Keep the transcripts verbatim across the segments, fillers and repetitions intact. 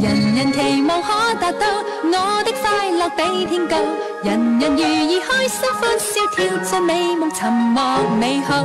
人人期望可達到，我的快樂比天高，人人如意開心歡笑，跳進美夢尋獲美好。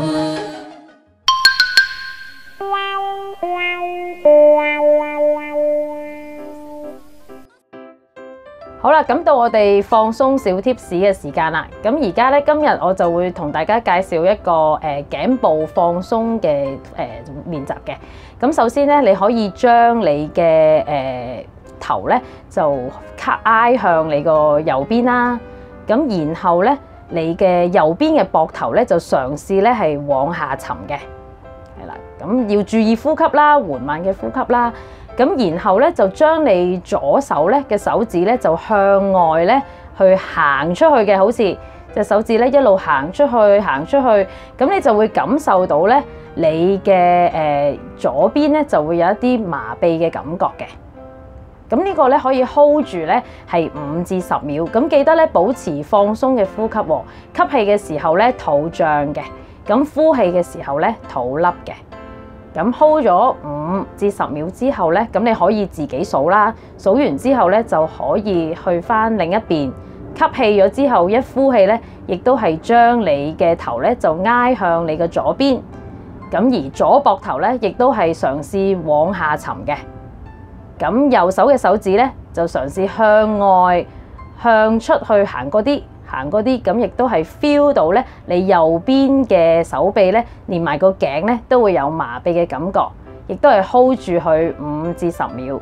好啦，咁到我哋放鬆小貼士嘅時間啦。咁而家咧，今日我就會同大家介紹一個誒、呃、頸部放鬆嘅誒、呃、練習嘅。咁首先咧，你可以將你嘅誒、呃、頭咧就挨向你個右邊啦。咁然後咧，你嘅右邊嘅膊頭咧就嘗試咧係往下沉嘅，係啦。咁要注意呼吸啦，緩慢嘅呼吸啦。咁然後咧就將你左手咧嘅手指咧就向外咧去行出去嘅，好似隻手指咧一路行出去行出去，咁你就會感受到咧你嘅誒、呃、左邊咧就會有一啲麻痹嘅感覺嘅。咁呢個咧可以 hold 住咧係五至十秒，咁記得咧保持放鬆嘅呼吸喎。吸氣嘅時候咧肚脹嘅，咁呼氣嘅時候咧肚凹嘅。咁 hold 咗五至十秒之後咧，咁你可以自己數啦。數完之後咧，就可以去返另一邊。吸氣咗之後，一呼氣咧，亦都係將你嘅頭咧就挨向你嘅左邊。咁而左膊頭咧，亦都係嘗試往下沉嘅。咁右手嘅手指咧，就嘗試向外向出去行嗰啲。行嗰啲咁，亦都係 feel 到咧，你右邊嘅手臂咧，連埋個頸咧，都會有麻痹嘅感覺，亦都係 hold 住佢五至十秒。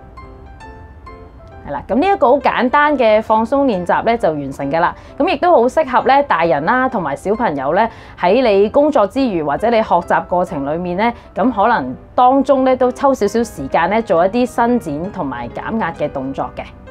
係啦，咁呢一個好簡單嘅放鬆練習咧，就完成㗎啦。咁亦都好適合咧大人啦，同埋小朋友咧，喺你工作之餘或者你學習過程裡面咧，咁可能當中咧都抽少少時間咧，做一啲伸展同埋減壓嘅動作嘅。